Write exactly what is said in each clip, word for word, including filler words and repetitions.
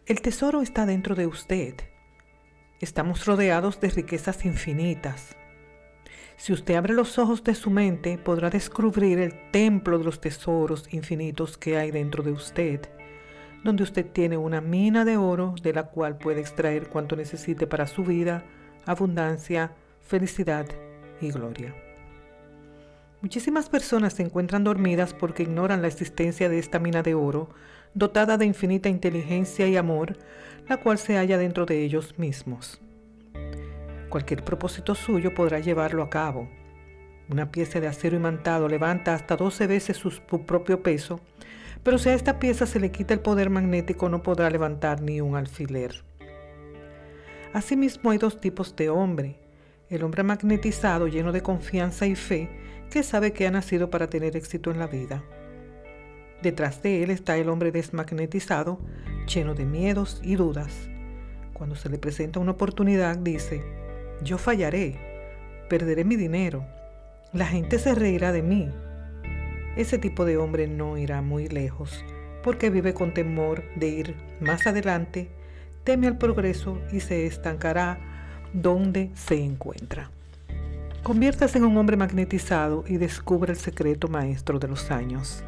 El tesoro está dentro de usted. Estamos rodeados de riquezas infinitas. Si usted abre los ojos de su mente, podrá descubrir el templo de los tesoros infinitos que hay dentro de usted, donde usted tiene una mina de oro de la cual puede extraer cuanto necesite para su vida, abundancia, felicidad y gloria. Muchísimas personas se encuentran dormidas porque ignoran la existencia de esta mina de oro, dotada de infinita inteligencia y amor, la cual se halla dentro de ellos mismos. Cualquier propósito suyo podrá llevarlo a cabo. Una pieza de acero imantado levanta hasta doce veces su propio peso, pero si a esta pieza se le quita el poder magnético, no podrá levantar ni un alfiler. Asimismo, hay dos tipos de hombre: el hombre magnetizado, lleno de confianza y fe, que sabe que ha nacido para tener éxito en la vida. Detrás de él está el hombre desmagnetizado, lleno de miedos y dudas. Cuando se le presenta una oportunidad, dice: yo fallaré, perderé mi dinero, la gente se reirá de mí. Ese tipo de hombre no irá muy lejos, porque vive con temor de ir más adelante, teme al progreso y se estancará donde se encuentra. Conviértase en un hombre magnetizado y descubra el secreto maestro de los años.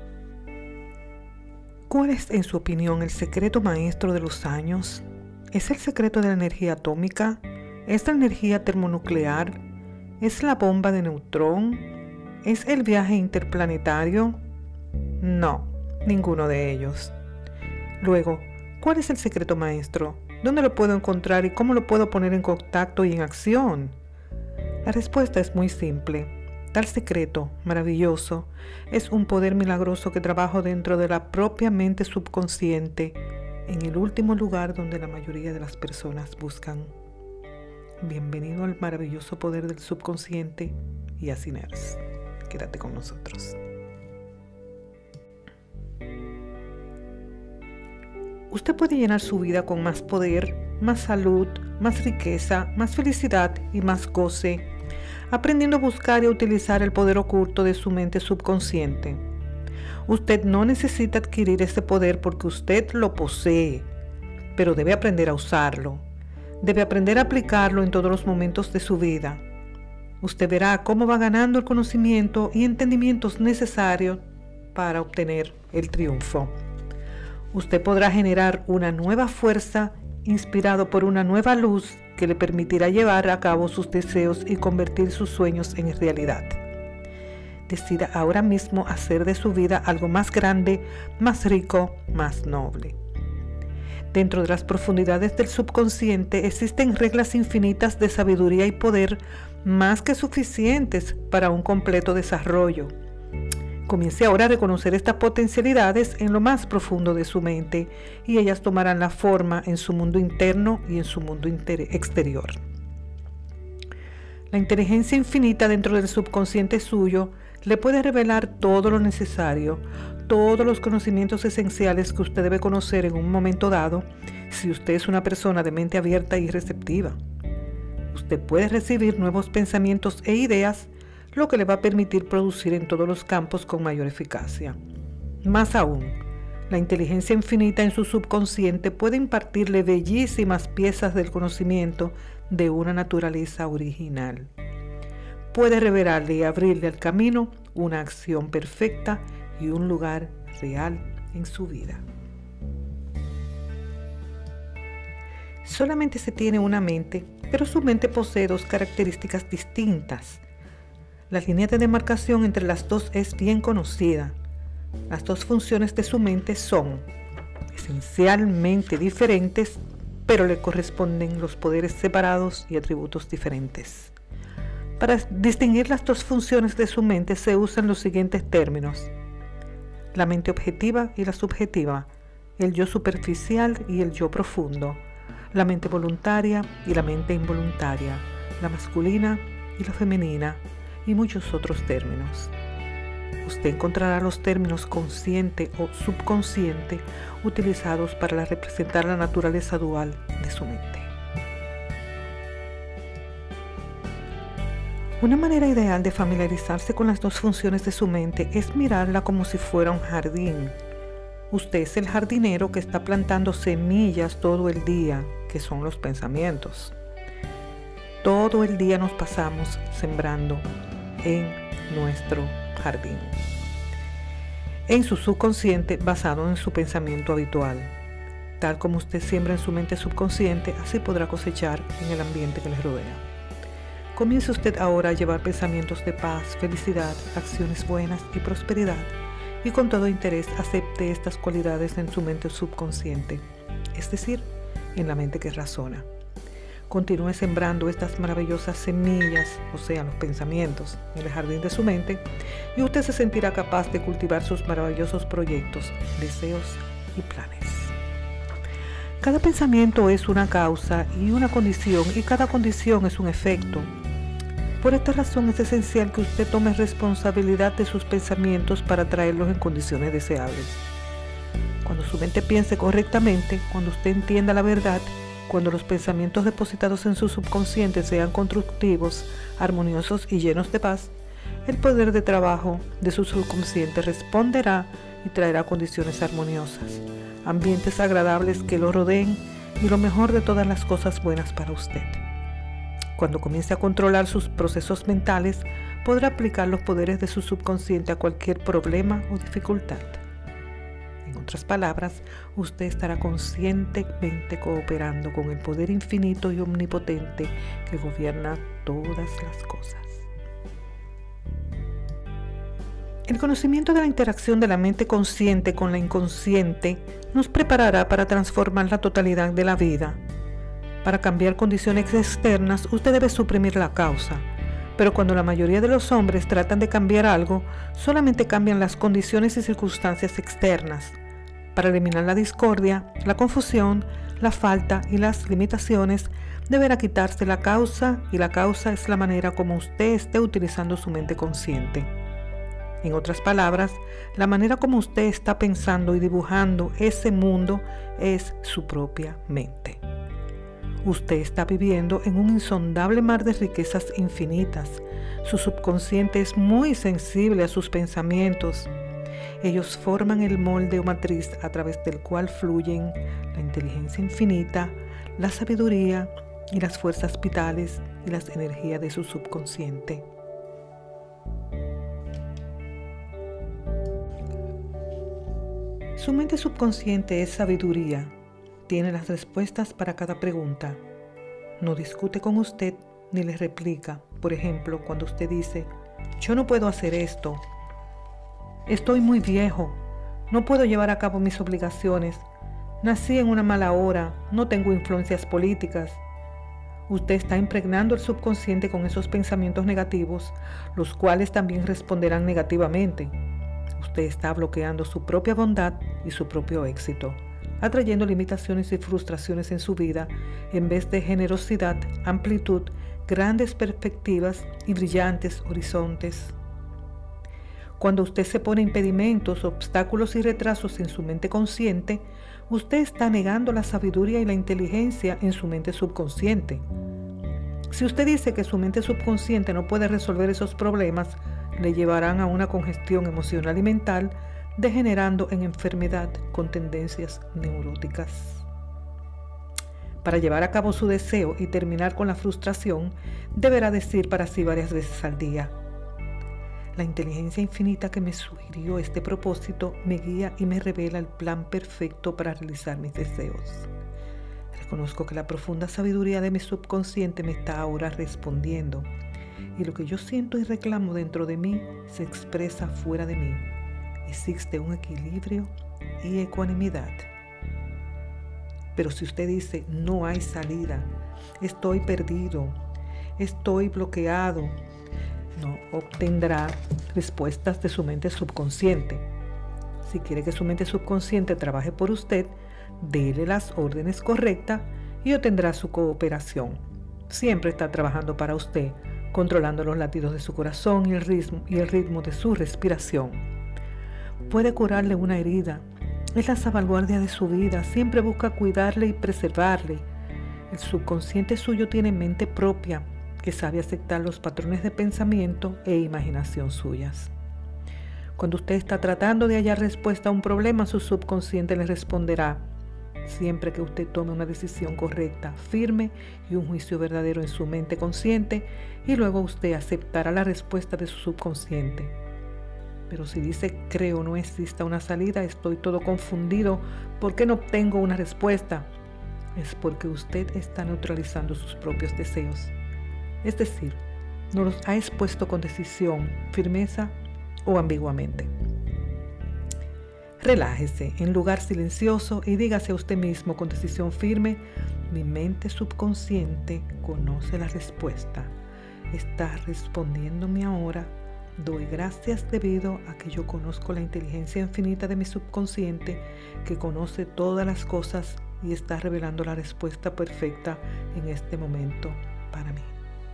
¿Cuál es, en su opinión, el secreto maestro de los años? ¿Es el secreto de la energía atómica? ¿Es la energía termonuclear? ¿Es la bomba de neutrón? ¿Es el viaje interplanetario? No, ninguno de ellos. Luego, ¿cuál es el secreto maestro? ¿Dónde lo puedo encontrar y cómo lo puedo poner en contacto y en acción? La respuesta es muy simple. Tal secreto maravilloso es un poder milagroso que trabaja dentro de la propia mente subconsciente, en el último lugar donde la mayoría de las personas buscan. Bienvenido al maravilloso poder del subconsciente y a Sinners. Quédate con nosotros. Usted puede llenar su vida con más poder, más salud, más riqueza, más felicidad y más goce, aprendiendo a buscar y a utilizar el poder oculto de su mente subconsciente. Usted no necesita adquirir ese poder porque usted lo posee, pero debe aprender a usarlo. Debe aprender a aplicarlo en todos los momentos de su vida. Usted verá cómo va ganando el conocimiento y entendimientos necesarios para obtener el triunfo. Usted podrá generar una nueva fuerza inspirado por una nueva luz que le permitirá llevar a cabo sus deseos y convertir sus sueños en realidad. Decida ahora mismo hacer de su vida algo más grande, más rico, más noble. Dentro de las profundidades del subconsciente existen reglas infinitas de sabiduría y poder más que suficientes para un completo desarrollo. Comience ahora a reconocer estas potencialidades en lo más profundo de su mente y ellas tomarán la forma en su mundo interno y en su mundo exterior. La inteligencia infinita dentro del subconsciente suyo le puede revelar todo lo necesario, todos los conocimientos esenciales que usted debe conocer en un momento dado si usted es una persona de mente abierta y receptiva. Usted puede recibir nuevos pensamientos e ideas, lo que le va a permitir producir en todos los campos con mayor eficacia. Más aún, la inteligencia infinita en su subconsciente puede impartirle bellísimas piezas del conocimiento de una naturaleza original. Puede revelarle y abrirle al camino una acción perfecta y un lugar real en su vida. Solamente se tiene una mente, pero su mente posee dos características distintas. La línea de demarcación entre las dos es bien conocida. Las dos funciones de su mente son esencialmente diferentes, pero le corresponden los poderes separados y atributos diferentes. Para distinguir las dos funciones de su mente se usan los siguientes términos: la mente objetiva y la subjetiva, el yo superficial y el yo profundo, la mente voluntaria y la mente involuntaria, la masculina y la femenina, y muchos otros términos. Usted encontrará los términos consciente o subconsciente utilizados para representar la naturaleza dual de su mente. Una manera ideal de familiarizarse con las dos funciones de su mente es mirarla como si fuera un jardín. Usted es el jardinero que está plantando semillas todo el día, que son los pensamientos. Todo el día nos pasamos sembrando en nuestro jardín, en su subconsciente basado en su pensamiento habitual. Tal como usted siembra en su mente subconsciente, así podrá cosechar en el ambiente que le rodea. Comience usted ahora a llevar pensamientos de paz, felicidad, acciones buenas y prosperidad, y con todo interés acepte estas cualidades en su mente subconsciente, es decir, en la mente que razona. Continúe sembrando estas maravillosas semillas, o sea, los pensamientos, en el jardín de su mente, y usted se sentirá capaz de cultivar sus maravillosos proyectos, deseos y planes. Cada pensamiento es una causa y una condición, y cada condición es un efecto. Por esta razón es esencial que usted tome responsabilidad de sus pensamientos para traerlos en condiciones deseables. Cuando su mente piense correctamente, cuando usted entienda la verdad, cuando los pensamientos depositados en su subconsciente sean constructivos, armoniosos y llenos de paz, el poder de trabajo de su subconsciente responderá y traerá condiciones armoniosas, ambientes agradables que lo rodeen y lo mejor de todas las cosas buenas para usted. Cuando comience a controlar sus procesos mentales, podrá aplicar los poderes de su subconsciente a cualquier problema o dificultad. En otras palabras, usted estará conscientemente cooperando con el poder infinito y omnipotente que gobierna todas las cosas. El conocimiento de la interacción de la mente consciente con la inconsciente nos preparará para transformar la totalidad de la vida. Para cambiar condiciones externas, usted debe suprimir la causa. Pero cuando la mayoría de los hombres tratan de cambiar algo, solamente cambian las condiciones y circunstancias externas. Para eliminar la discordia, la confusión, la falta y las limitaciones, deberá quitarse la causa, y la causa es la manera como usted esté utilizando su mente consciente. En otras palabras, la manera como usted está pensando y dibujando ese mundo es su propia mente. Usted está viviendo en un insondable mar de riquezas infinitas. Su subconsciente es muy sensible a sus pensamientos. Ellos forman el molde o matriz a través del cual fluyen la inteligencia infinita, la sabiduría y las fuerzas vitales y las energías de su subconsciente. Su mente subconsciente es sabiduría. Tiene las respuestas para cada pregunta. No discute con usted ni le replica. Por ejemplo, cuando usted dice, yo no puedo hacer esto, estoy muy viejo, no puedo llevar a cabo mis obligaciones, nací en una mala hora, no tengo influencias políticas. Usted está impregnando el subconsciente con esos pensamientos negativos, los cuales también responderán negativamente. Usted está bloqueando su propia bondad y su propio éxito, atrayendo limitaciones y frustraciones en su vida en vez de generosidad, amplitud, grandes perspectivas y brillantes horizontes. Cuando usted se pone impedimentos, obstáculos y retrasos en su mente consciente, usted está negando la sabiduría y la inteligencia en su mente subconsciente. Si usted dice que su mente subconsciente no puede resolver esos problemas, le llevarán a una congestión emocional y mental, degenerando en enfermedad con tendencias neuróticas. Para llevar a cabo su deseo y terminar con la frustración, deberá decir para sí varias veces al día: la inteligencia infinita que me sugirió este propósito me guía y me revela el plan perfecto para realizar mis deseos. Reconozco que la profunda sabiduría de mi subconsciente me está ahora respondiendo, y lo que yo siento y reclamo dentro de mí se expresa fuera de mí. Existe un equilibrio y ecuanimidad. Pero si usted dice, no hay salida, estoy perdido, estoy bloqueado, no obtendrá respuestas de su mente subconsciente. Si quiere que su mente subconsciente trabaje por usted, dele las órdenes correctas y obtendrá su cooperación. Siempre está trabajando para usted, controlando los latidos de su corazón y el ritmo, y el ritmo de su respiración. Puede curarle una herida. Es la salvaguardia de su vida. Siempre busca cuidarle y preservarle. El subconsciente suyo tiene mente propia, que sabe aceptar los patrones de pensamiento e imaginación suyas. Cuando usted está tratando de hallar respuesta a un problema, su subconsciente le responderá. Siempre que usted tome una decisión correcta, firme y un juicio verdadero en su mente consciente, y luego usted aceptará la respuesta de su subconsciente. Pero si dice, creo no exista una salida, estoy todo confundido, ¿por qué no obtengo una respuesta? Es porque usted está neutralizando sus propios deseos. Es decir, no los ha expuesto con decisión, firmeza o ambiguamente. Relájese en lugar silencioso y dígase a usted mismo con decisión firme, mi mente subconsciente conoce la respuesta. Está respondiéndome ahora. Doy gracias debido a que yo conozco la inteligencia infinita de mi subconsciente que conoce todas las cosas y está revelando la respuesta perfecta en este momento para mí.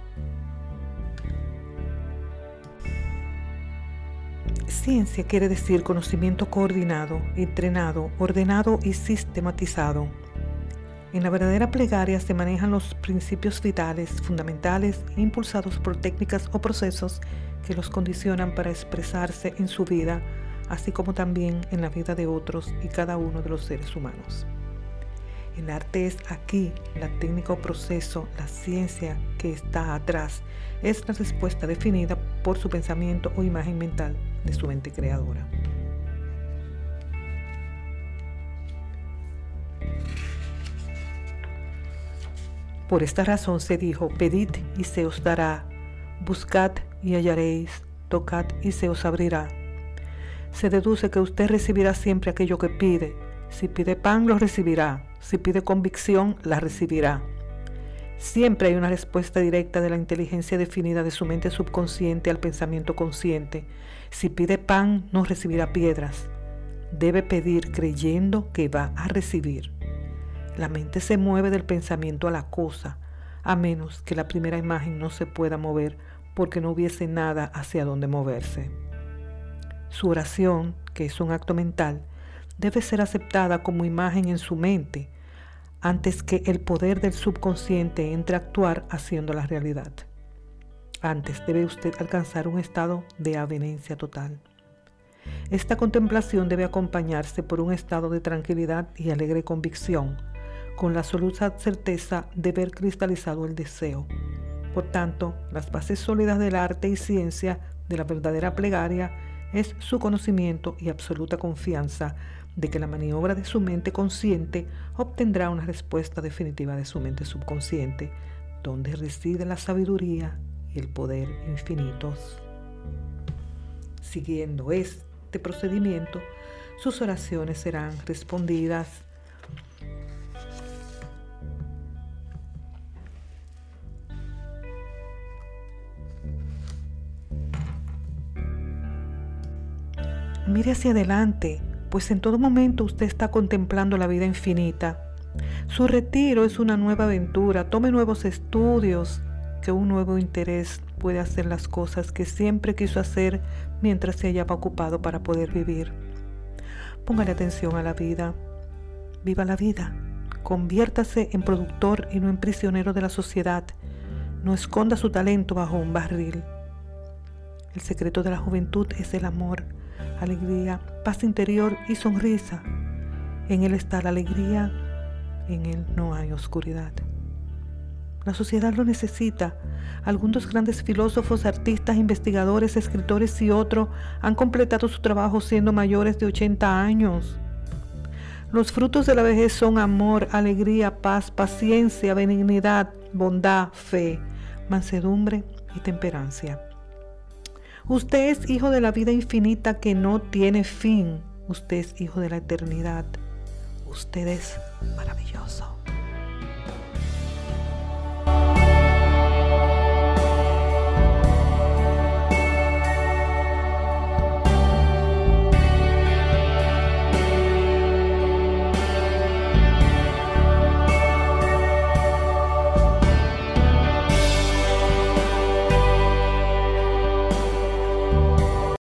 Ciencia quiere decir conocimiento coordinado, entrenado, ordenado y sistematizado. En la verdadera plegaria se manejan los principios vitales, fundamentales, impulsados por técnicas o procesos que los condicionan para expresarse en su vida, así como también en la vida de otros y cada uno de los seres humanos. El arte es aquí, la técnica o proceso, la ciencia que está atrás, es la respuesta definida por su pensamiento o imagen mental de su mente creadora. Por esta razón se dijo, pedid y se os dará, buscad y hallaréis, tocad y se os abrirá. Se deduce que usted recibirá siempre aquello que pide. Si pide pan, lo recibirá. Si pide convicción, la recibirá. Siempre hay una respuesta directa de la inteligencia definida de su mente subconsciente al pensamiento consciente. Si pide pan, no recibirá piedras. Debe pedir creyendo que va a recibir. La mente se mueve del pensamiento a la cosa, a menos que la primera imagen no se pueda mover porque no hubiese nada hacia dónde moverse. Su oración, que es un acto mental, debe ser aceptada como imagen en su mente antes que el poder del subconsciente entre a actuar haciendo la realidad. Antes debe usted alcanzar un estado de avenencia total. Esta contemplación debe acompañarse por un estado de tranquilidad y alegre convicción, con la absoluta certeza de ver cristalizado el deseo. Por tanto, las bases sólidas del arte y ciencia de la verdadera plegaria es su conocimiento y absoluta confianza de que la maniobra de su mente consciente obtendrá una respuesta definitiva de su mente subconsciente, donde reside la sabiduría y el poder infinitos. Siguiendo este procedimiento, sus oraciones serán respondidas. Mire hacia adelante, pues en todo momento usted está contemplando la vida infinita. Su retiro es una nueva aventura. Tome nuevos estudios, que un nuevo interés puede hacer las cosas que siempre quiso hacer mientras se hallaba ocupado para poder vivir. Póngale atención a la vida. Viva la vida. Conviértase en productor y no en prisionero de la sociedad. No esconda su talento bajo un barril. El secreto de la juventud es el amor, alegría, paz interior y sonrisa. En él está la alegría, en él no hay oscuridad. La sociedad lo necesita. Algunos grandes filósofos, artistas, investigadores, escritores y otros han completado su trabajo siendo mayores de ochenta años. Los frutos de la vejez son amor, alegría, paz, paciencia, benignidad, bondad, fe, mansedumbre y temperancia. Usted es hijo de la vida infinita que no tiene fin. Usted es hijo de la eternidad. Usted es maravilloso.